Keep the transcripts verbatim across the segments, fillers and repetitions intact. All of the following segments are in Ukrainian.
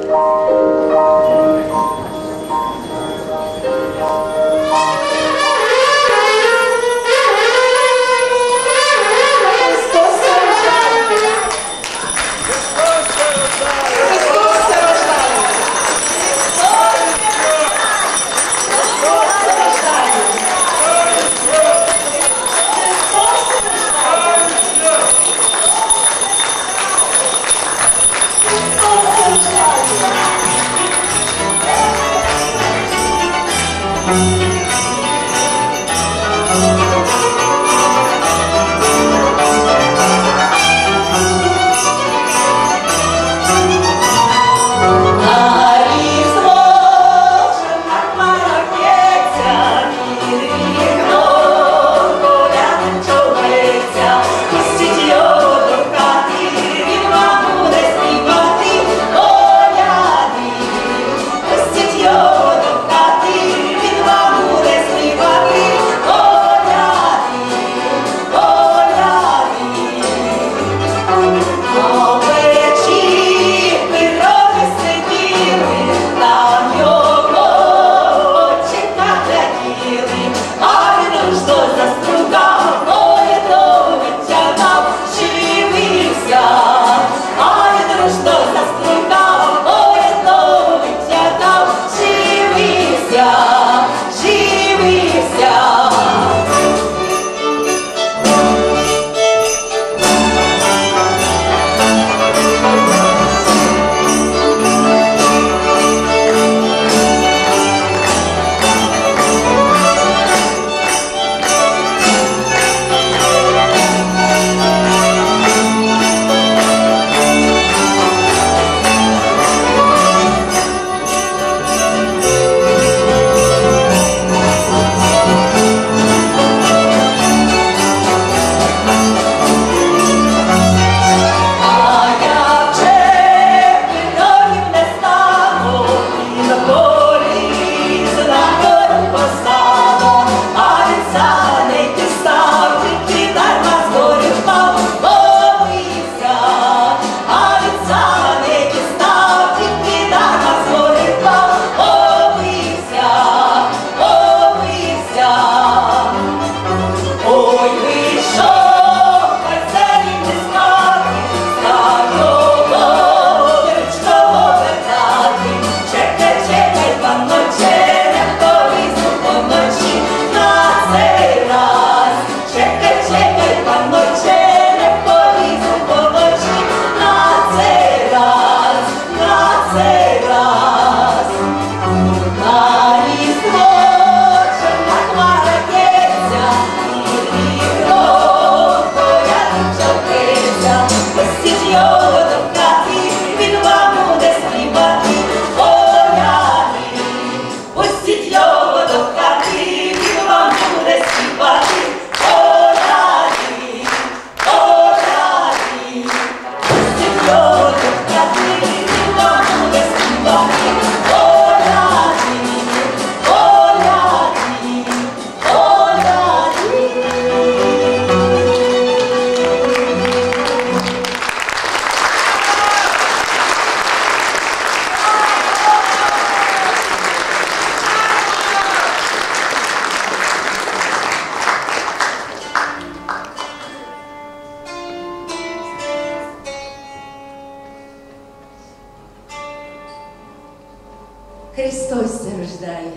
Христос рождає.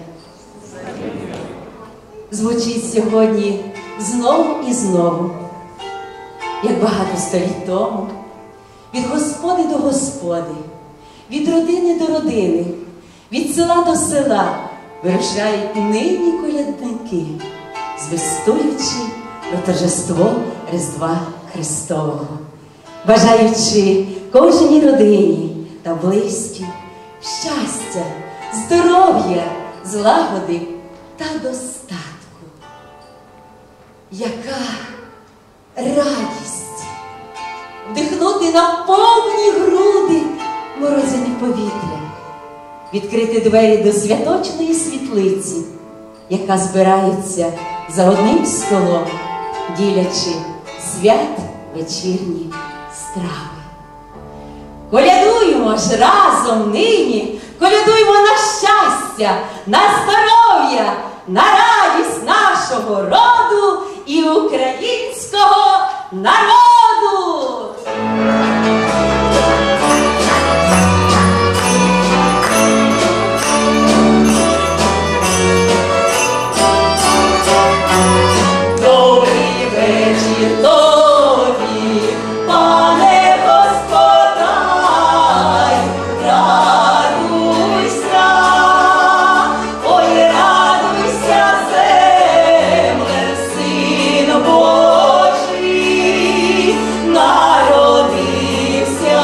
Звучить сьогодні знову і знову, як багато століть тому, від господи до господи, від родини до родини, від села до села вирушають нині колядники, звестуючи про торжество Різдва Христового, бажаючи кожній родині та близьким щастя, здоров'я, злагоди та достатку. Яка радість вдихнути на повні груди морозяне повітря, відкрити двері до святочної світлиці, яка збирається за одним столом, ділячи свят вечірні страви. Колядують колядуймо ж разом нині, колядуймо на щастя, на здоров'я, на радість нашого роду і українського народу! Добрий вечір тобі, пане Господар, радуйся, ой, радуйся, земле, Син Божий народився,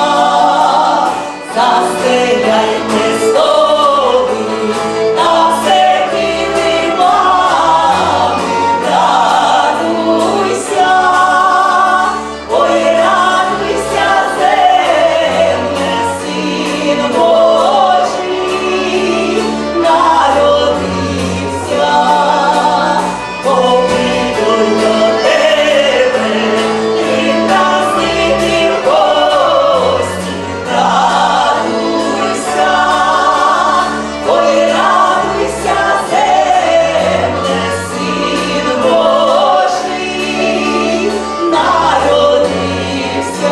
застеляйте столи, та все килимами, радуйся, ой, радуйся, земле, Син Божий народився, повідуть до тебе, і праздники в гості, радуйся, ой, радуйся, земле, Син Божий народився.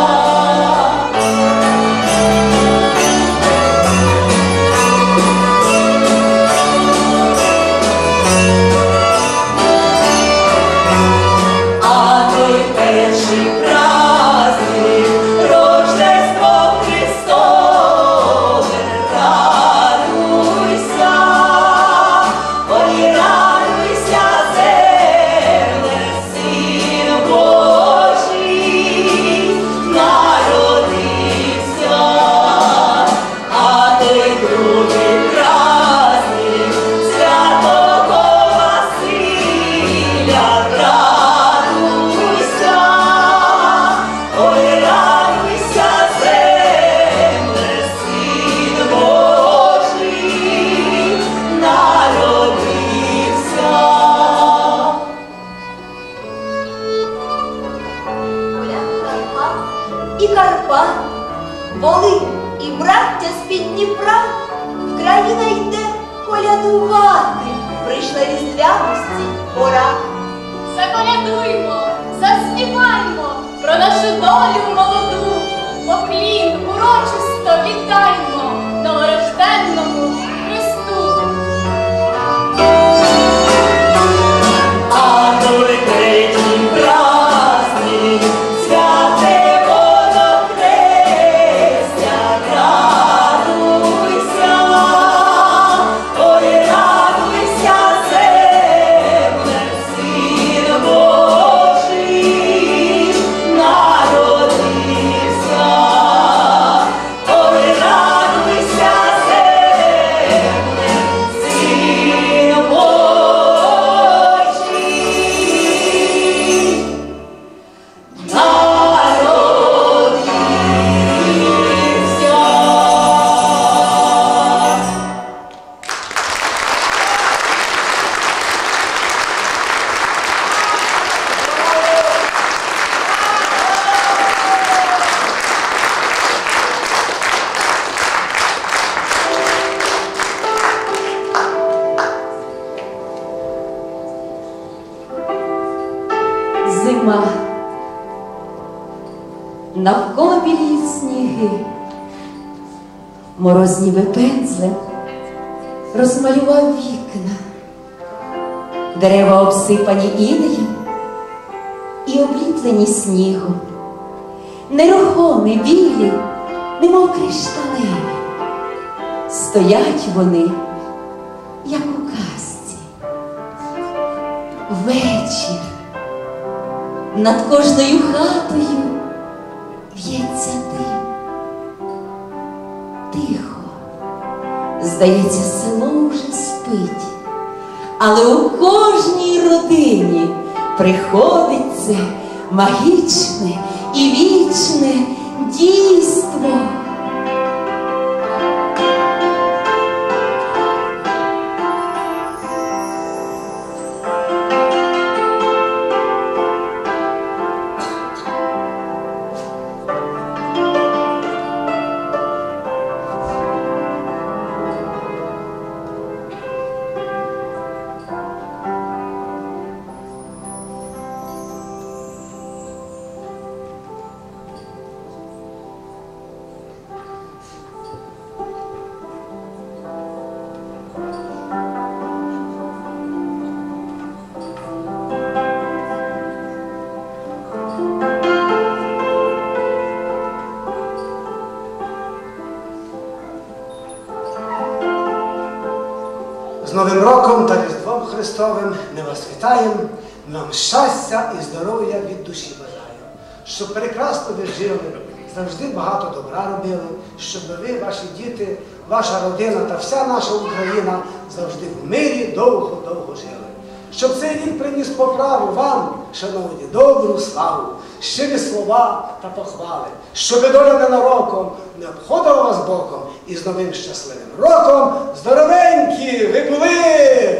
А той перший праздник, Рождество Христове, радуйся, ой, радуйся, земле, Син Божий народився. А той другий праздник, Святого Василя, радуйся, ой, радуйся, земле, Син Божий народився. Поля Карпат і Карпат, Волинь і браття з-під Дніпра, Україна йде колядувати, прийшла різдвяності пора. Заколядуймо, заспіваймо про нашу долю молоду, поклін урочисто віддаймо новорожденному Христу. А той третій праздник, святе водохрестя, радуйся, ой, радуйся, земле, Син Божий народився, ой, радуйся, земле, Син Божий народився. Зима. Навколо біліють сніги. Мороз ніби пензлем розмалював вікна. Дерева обсипані інеєм і обліплені снігом. Нерухомі, білі, немов кришталеві. Стоять вони, як у казці. Вечір. Над кожною хатою в'ється дим. Тихо. Здається, село уже спить. Але у кожній родині приходить це магічне і вічне дійство. З Новим роком та Різдвом Христовим ми вас вітаємо, ми вам щастя і здоров'я від душі бажаю, щоб прекрасно ви жили, завжди багато добра робили, щоб ви, ваші діти, ваша родина та вся наша Україна завжди в мирі довго-довго жили. Щоб цей рік приніс поправу вам, шановні, добру славу, щирі слова та похвали, щоб доля ненароком не обходила вас боком, і з новим щасливим роком здоровенькі ви були!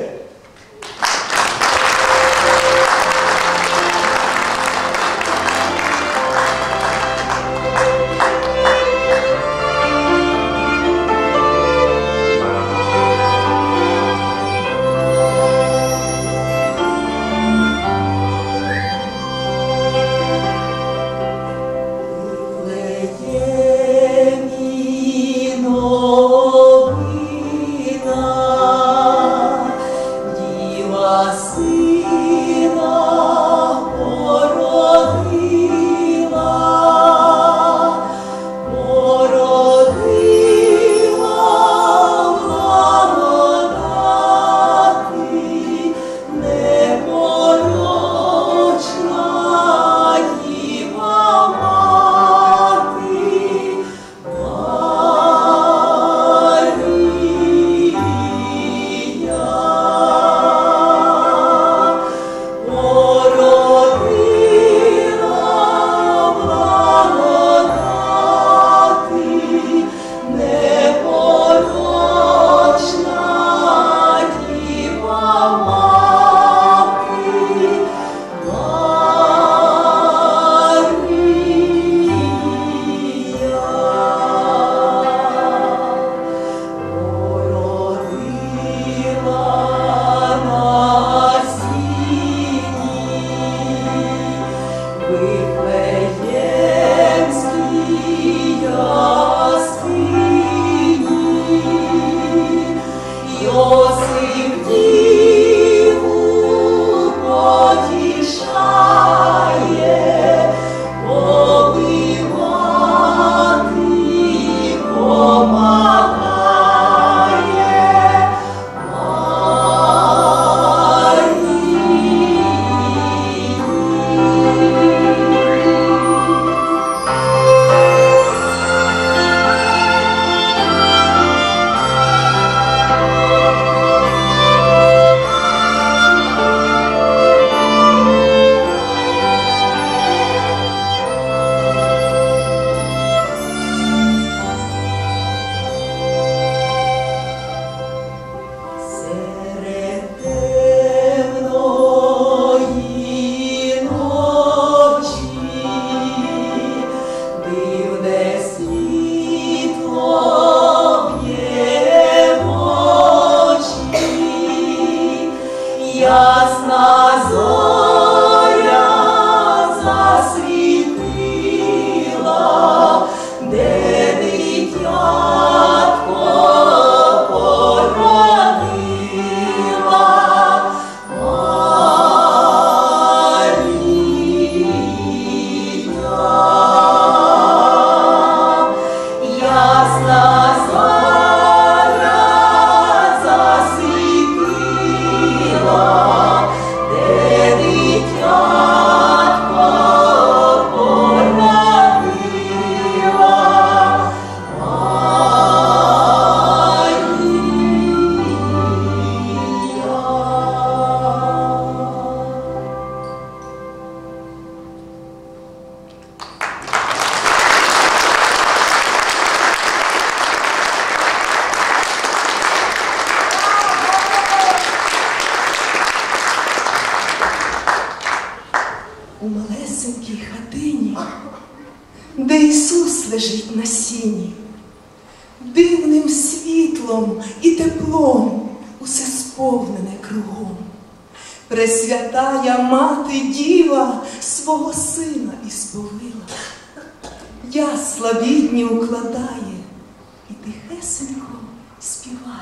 У малесенькій хатині, де Ісус лежить на сіні, дивним світлом і теплом усе сповнене кругом. Пресвятая мати діва свого сина ісповила, ясла бідні укладає і тихесенько співає.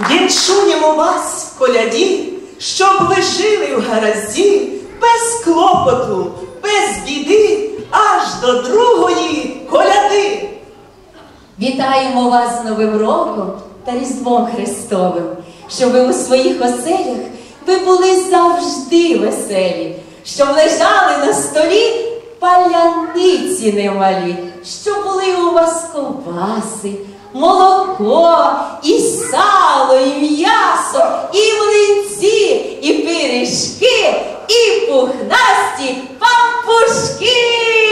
Вінчуємо вас в коляді, щоб ви жили в гаразді, без клопоту, без біди, аж до другої коляди. Вітаємо вас з Новим роком та Різдвом Христовим, щоб ви у своїх оселях ви були завжди веселі, щоб лежали на столі паляниці немалі, щоб були у вас ковбаси, молоко, і сало, і м'ясо, і млинці, і пиріжки, і пухнасті пампушки.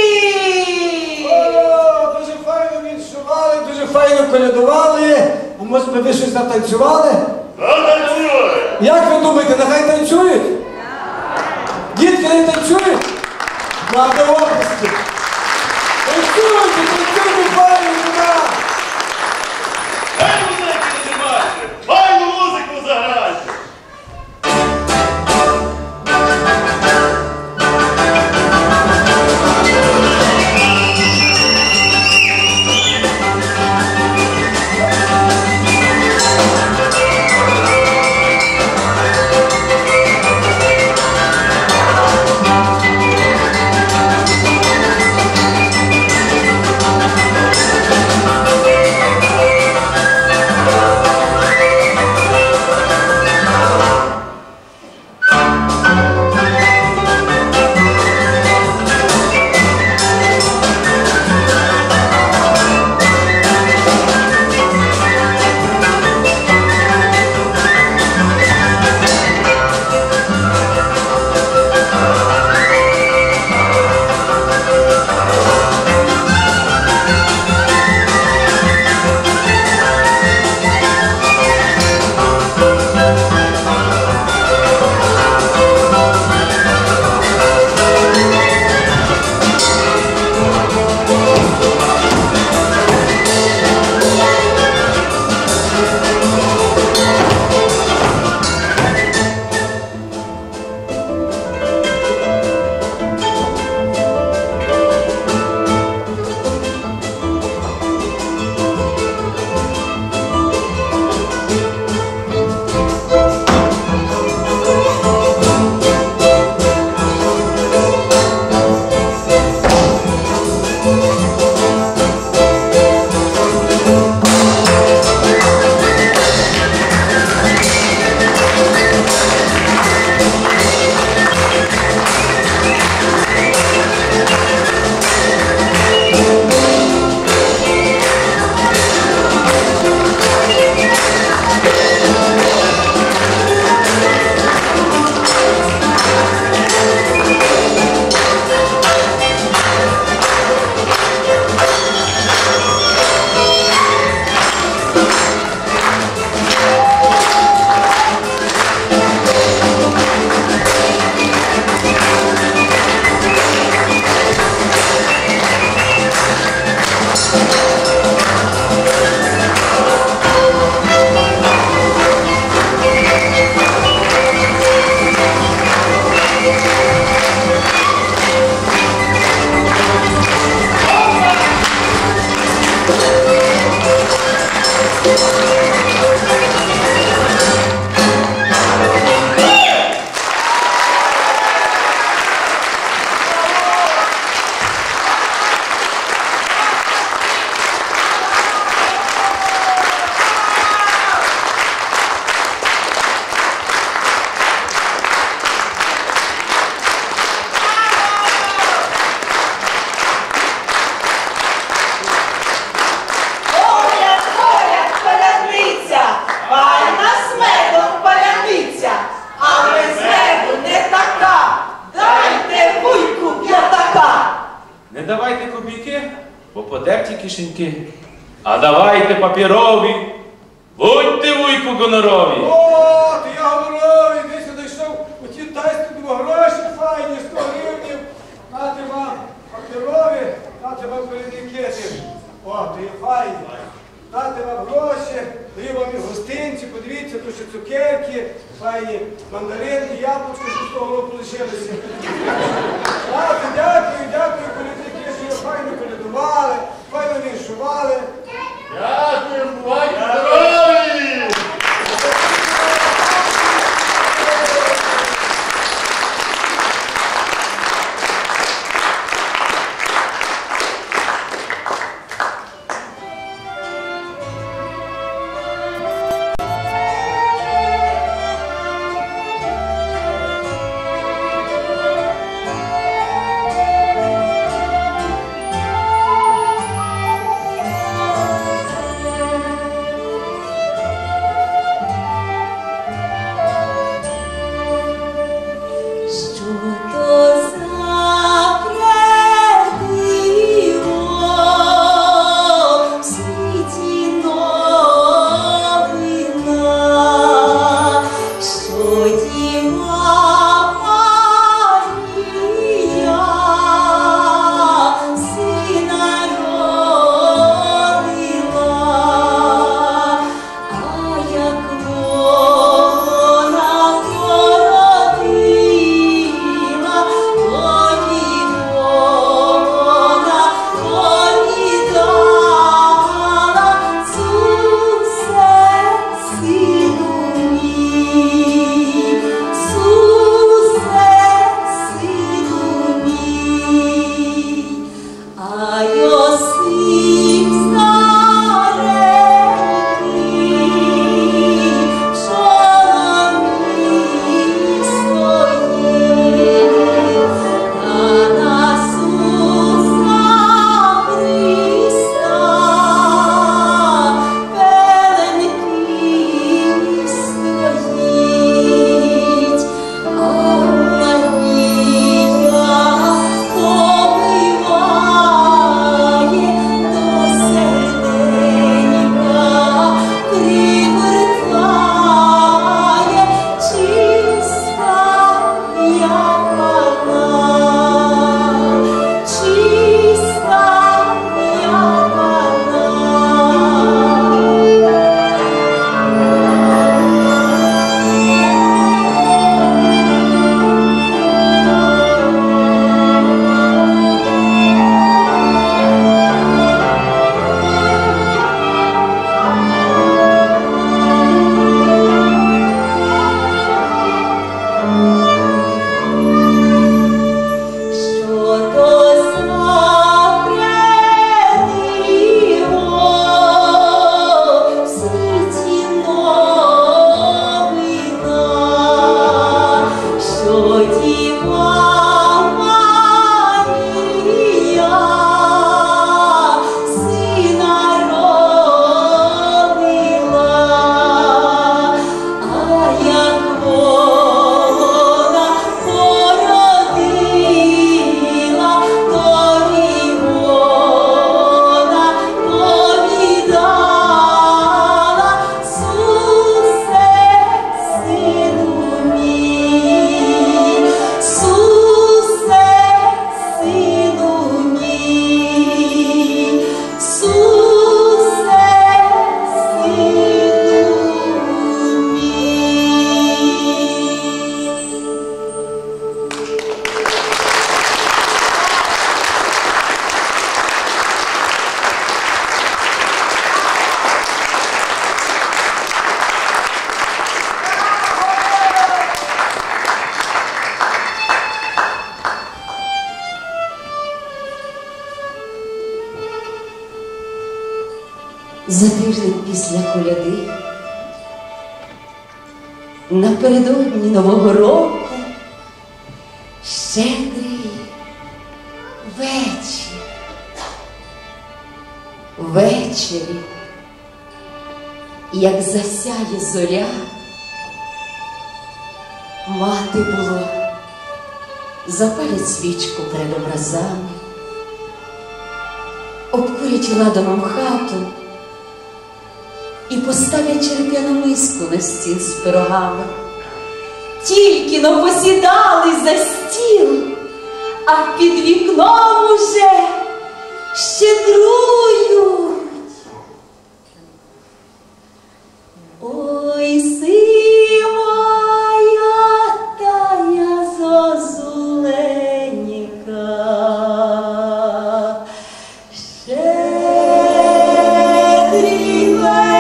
О, дуже файно віншували, дуже файно колядували. А може би ви щось натанцювали? Танцює! Як ви думаєте, нехай танцюють? Дітки не танцюють? Надо області. Танцюйте, танцюйте, файно, туди! Дай музики не знімайте! Файну музику заграйте! подерті кишеньки. А давайте папірові, будьте вуйку гонорові. О, то я гоноровий, десь я дійшов у ті тайські два гроші файні, сто гривнів. Нате вам папірові, нате вам колядники. О, то є файні. Дати вам гроші, даю вам і гостинці, подивіться, тут ще цукерки, файні мандаринки, яблучко, що з того року лишилися. Дати, дякую, дякую, колядники, що ви файно колядували, файно віншували. Дякую, бувайте здорові! За тиждень після коляди, напередодні Нового року, щедрий вечір. Ввечері, як засяє зоря, мати було запалять свічку перед образами, обкурять ладаном хату і поставлять череп'яну миску на стіл з пирогами. Тільки но посідали за стіл, а під вікном уже щедрують. Ой, сивая тая зозуленька, щедрий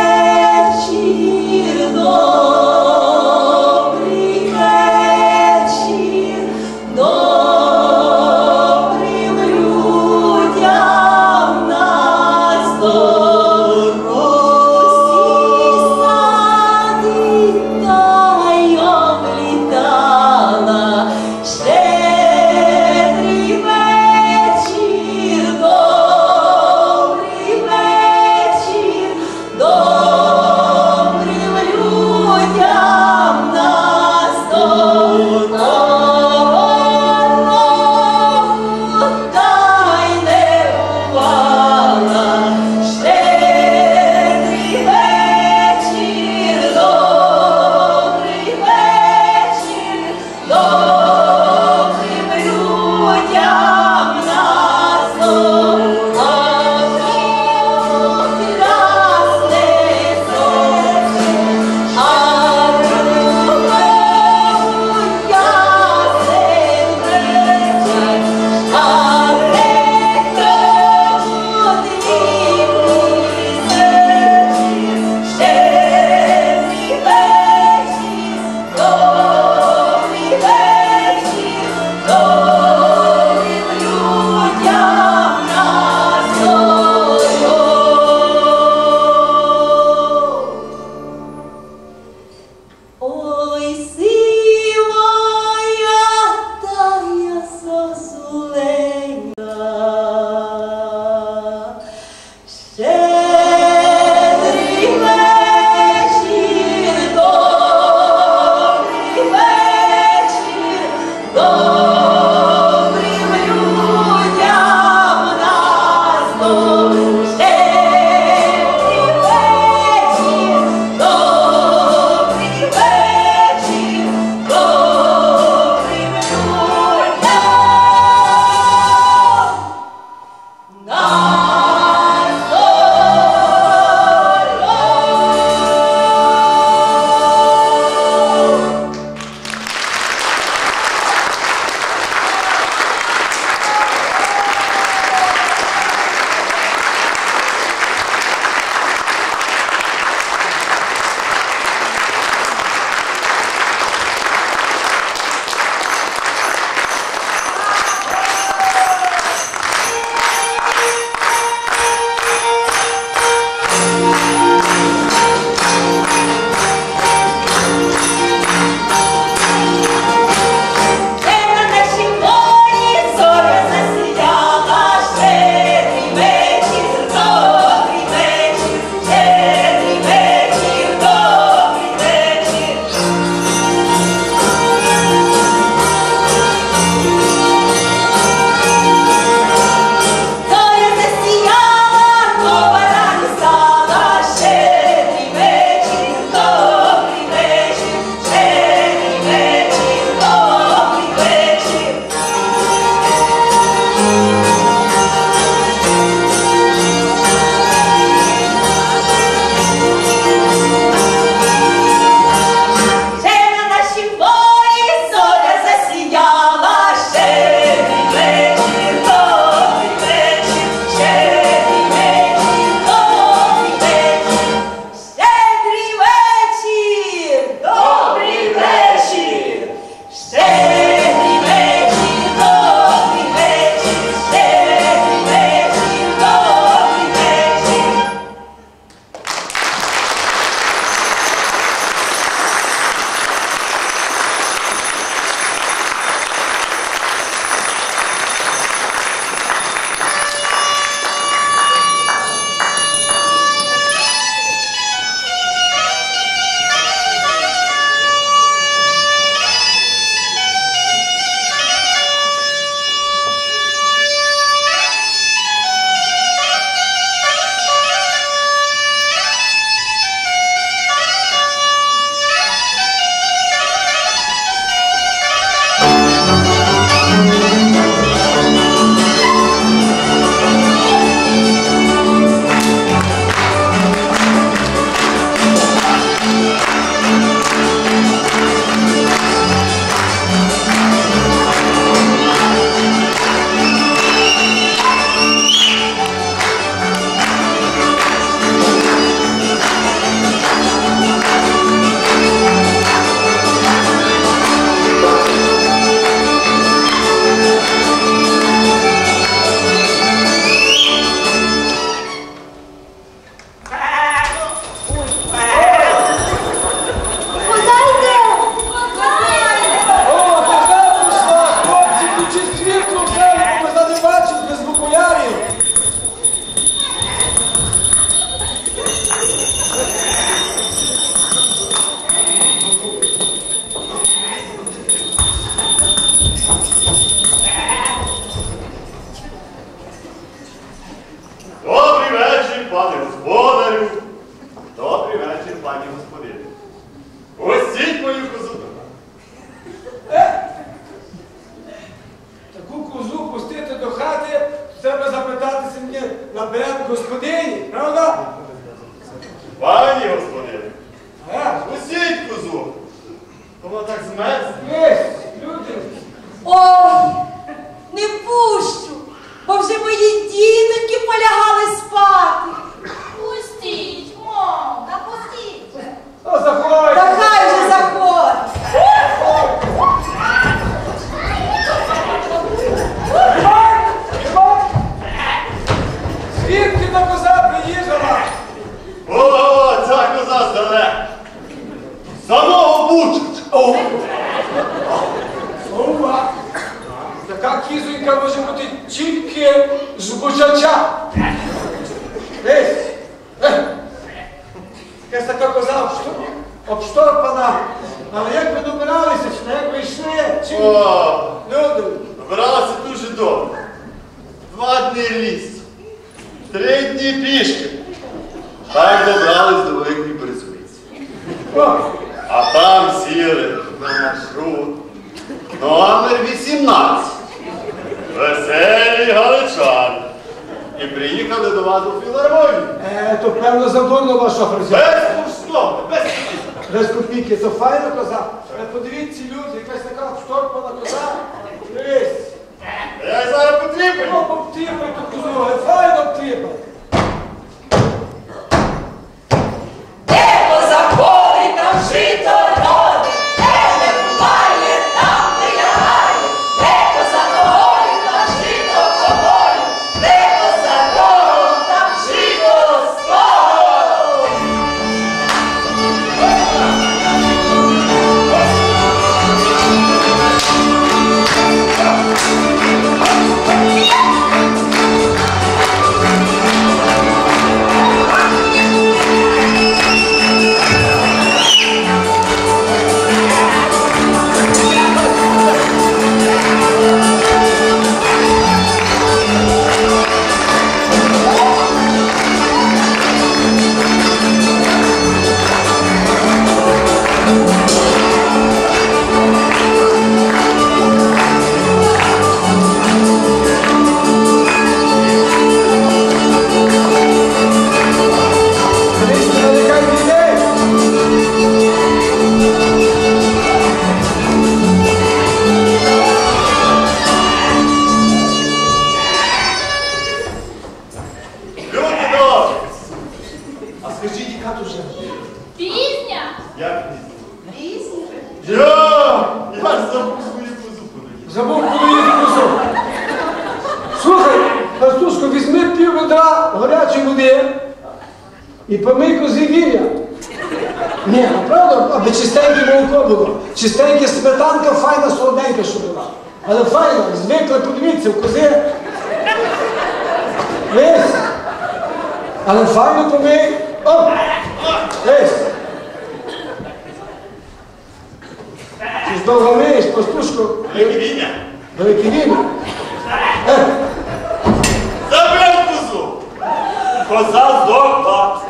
вечір, добрий вечір, добрим людям на здоров'я. Добрий вечір, добрий О, Люди, добиралася дуже добре. Два дні ліс. Три дні пішки. Так добрались до Великої Березовиці. о, А там сіли на маршрут номер вісімнадцять. Веселі галичани. І приїхали до вас у філармонію. е, то певно задорно ваш шофер взяв. Безкоштовно, без копійки. Без копійки, то файна коза. Е, Подивіться, люди, якась така вшторпана коза. Дивись. Я зараз потрібен. О, обтипай ту козу, е, файно обтипай. Де позаходить, там жито родить, де не буває, там не лягає. Де позаходить, там жито погонить, де позаходить, там жито спогонить. Дивіться, налякай людей. Люди добрі. А скажіть, яка тут вже? Пісня. Як пізно? Я, я ж забув свою козу подивитися. Забув, куди їде козу. Слухай, Настушко, візьми пів ведра гарячої води і помий козі вір'я. Ні, а правда, аби чистеньке молоко було. Чистеньке сметанка, файна, солоденька, що була. Але файна, звикли, подивіться, в кози. Вись. Але файно помий. Оп! Вись. Ти ж довго миєш, Настушко. Велике війня. Велике вір'я. Е, Забив козу. Коза здохла.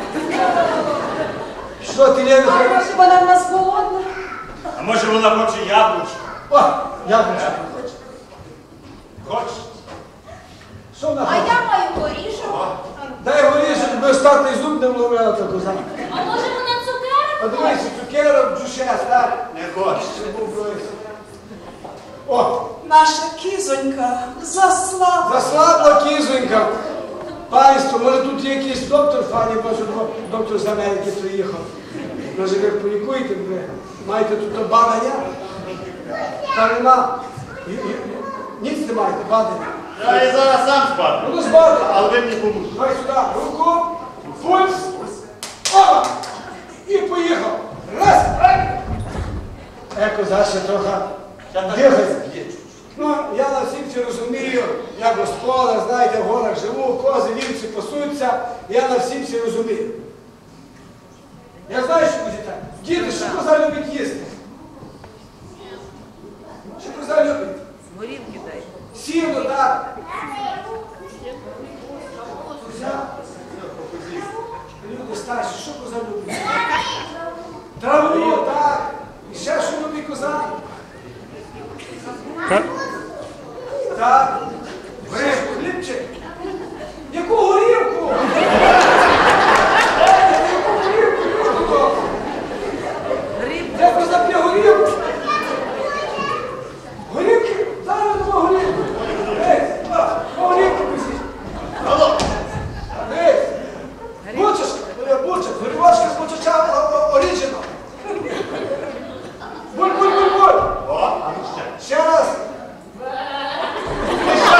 що ти, Лена? Може, вона в нас голодна? А може вона хоче яблучко? О, яблучко хоче. Хоче? Що вона А хоче? я маю горішок. Дай горішок, би остатний зуб не вловила та коза. А може вона А цукерок? дивись, цукерок, джушес, так? Не хоче. Щоб був близько. О, Наша кізонька заслабла. заслабла кізонька. Панство, може тут є якийсь доктор, фані, бачу, доктор з Америки приїхав. Може, ви полікуєте, ви маєте тут бадання? Та нема. Й- й- Ніц не маєте, бадання. Я і зараз сам спати. Ну, збадання. Але ви мені поможете. Давай сюди, руку, пульс, опа, і поїхав. Раз, е, коза ще трохи дихає. Ну, я на всім розумію, я господар, знаєте, в горах живу, кози, вівці пасуться, я на всім всі розумію. Я знаю, що буде так. Діти, що коза любить їсти? Що коза любить? Горілки дай. Сіно, так. Коза. Люди старші, що коза любить? Траву, так. І ще що любить коза? Так. Горівку, хлібчик. Яку горівку? Яку горівку? Де коза п'є горівку? Горівки? Зараз нема горівки. Ей, а, горівки пустіть. Алло. Ей, бучашка, бучак, горівочка з бучача оріджинал. Буль, буль, буль, буль. О, а ну ще. Ще раз. Ще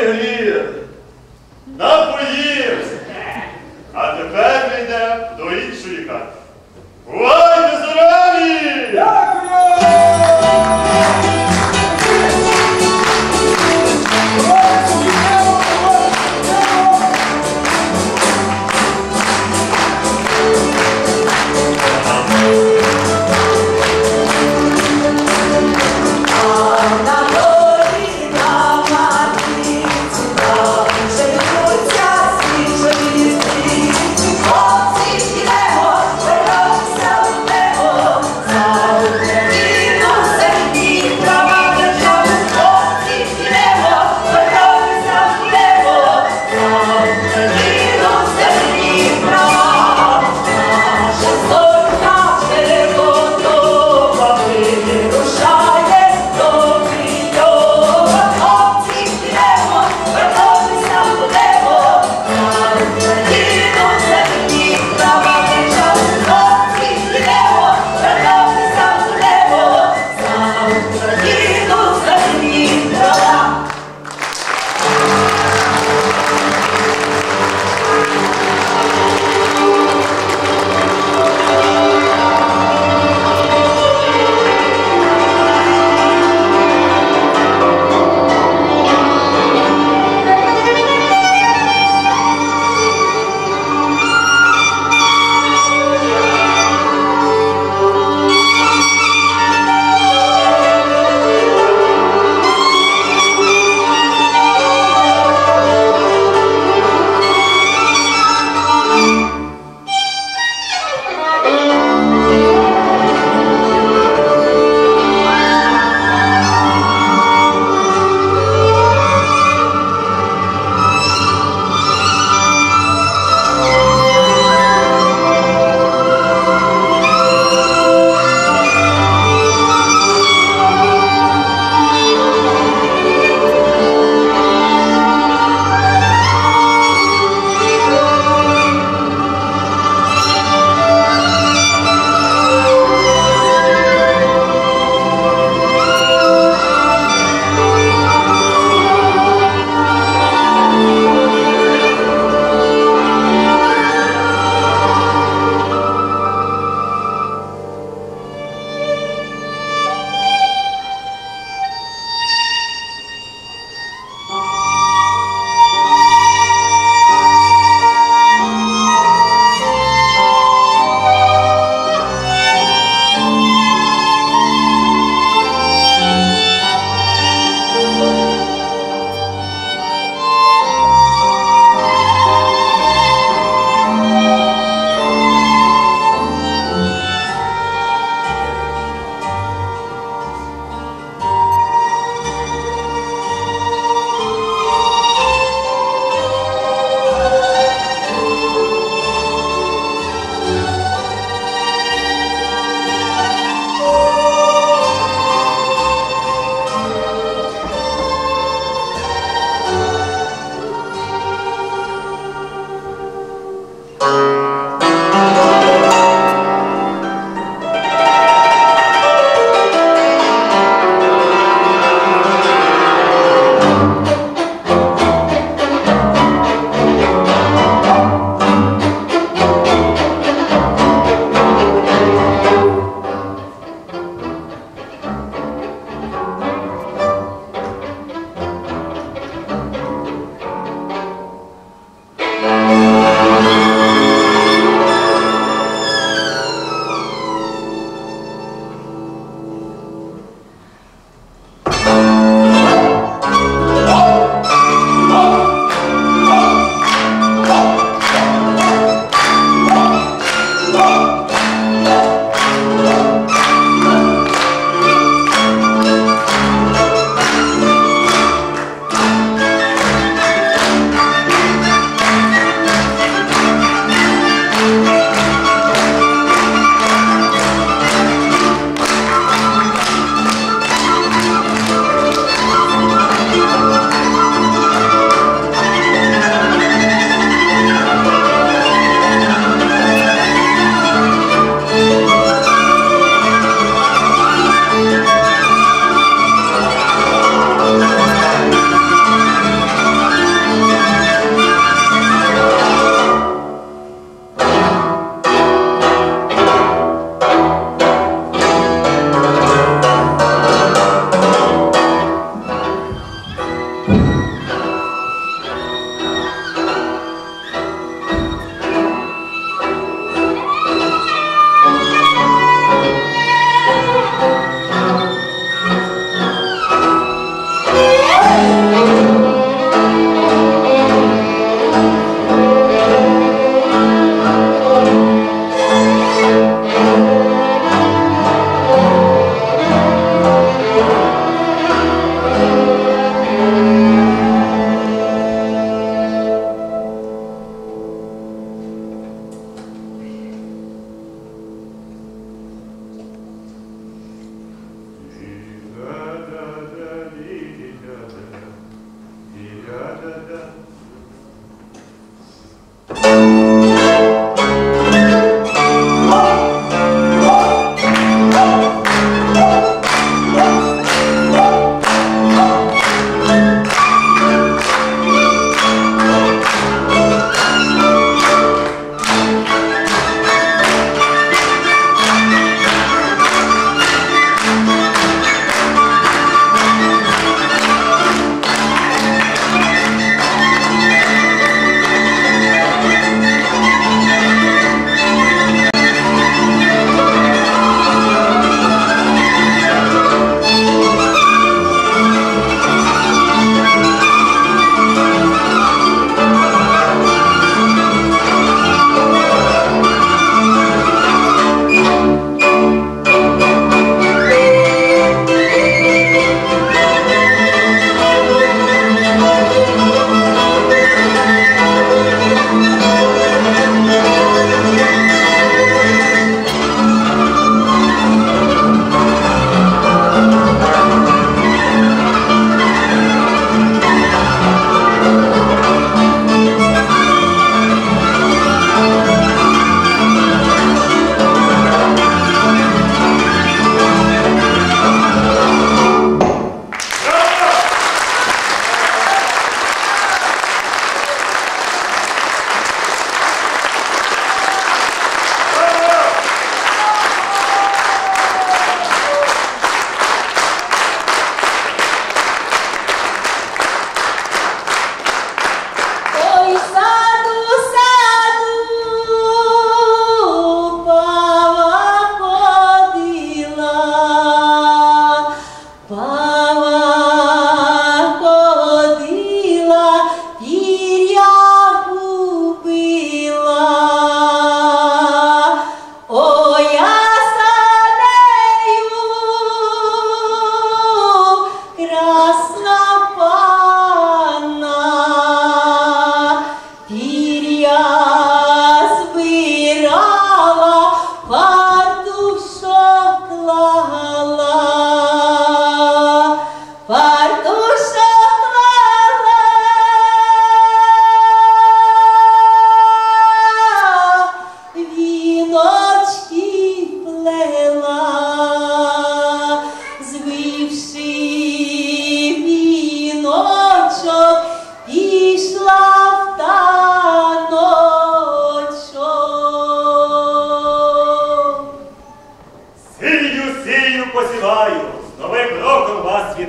обігрів, напоївся. А тепер ми йдемо до іншої хати. Бувайте здорові! На горі, на матриці, там же лються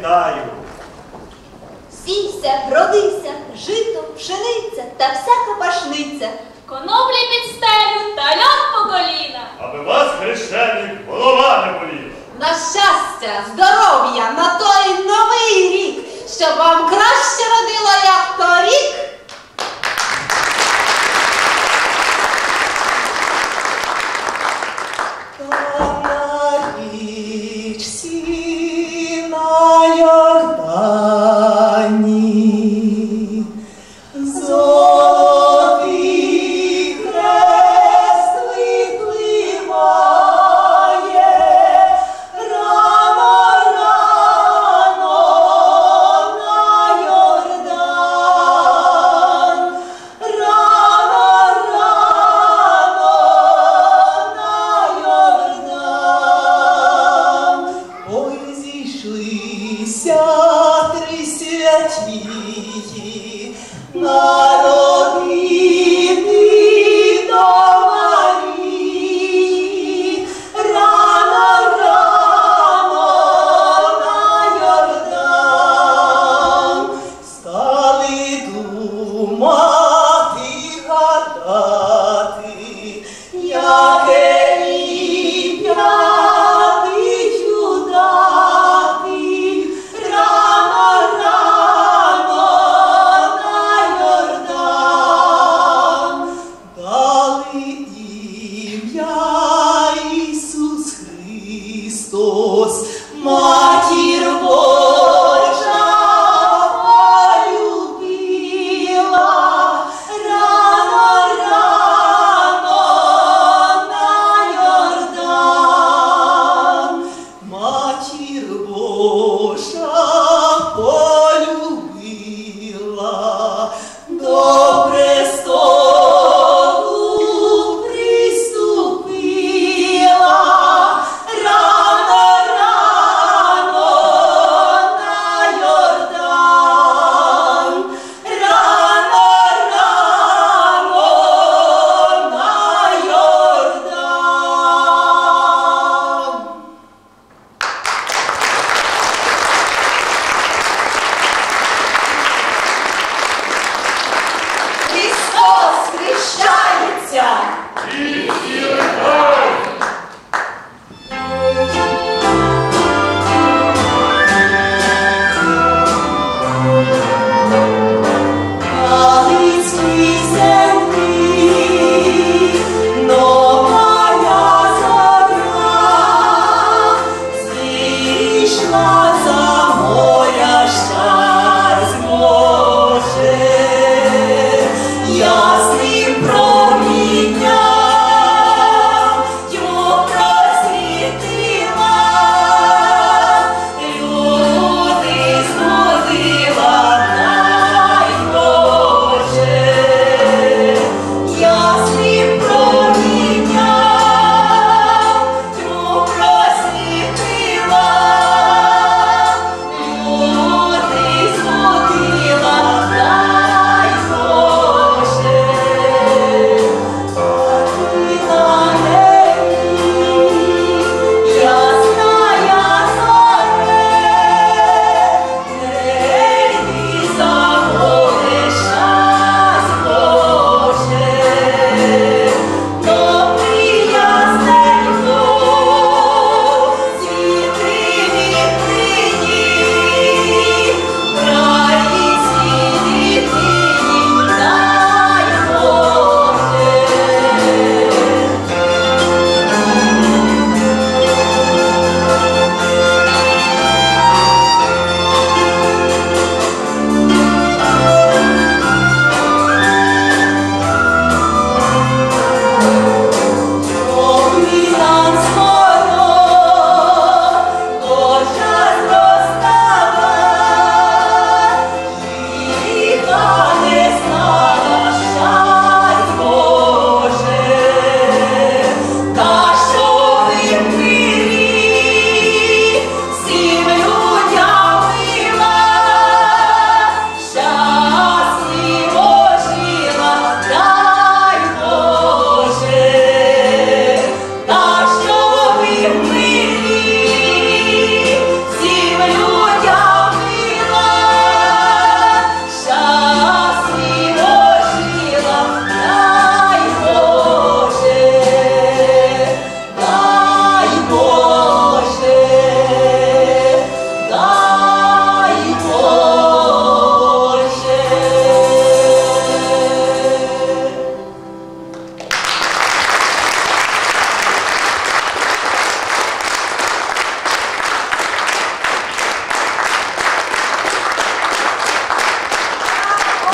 вітаю. Сійся, родися, жито, пшениця та всяка пашниця. Коноплі під стелю та льон по коліна. Аби вас, хрещеник, голова не боліла. На щастя, здоров'я, на той новий рік, щоб вам краще родило, як торік. Там на річці на Йордані золотий хрест випливає, рано, рано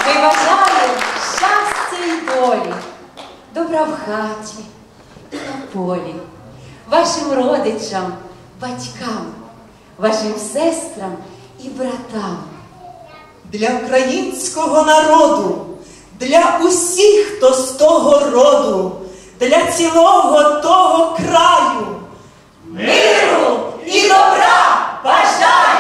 Ми бажаємо щастя і долі, добра в хаті і на полі, вашим родичам, батькам, вашим сестрам і братам. Для українського народу, для усіх, хто з того роду, для цілого того краю. Миру і добра бажаю!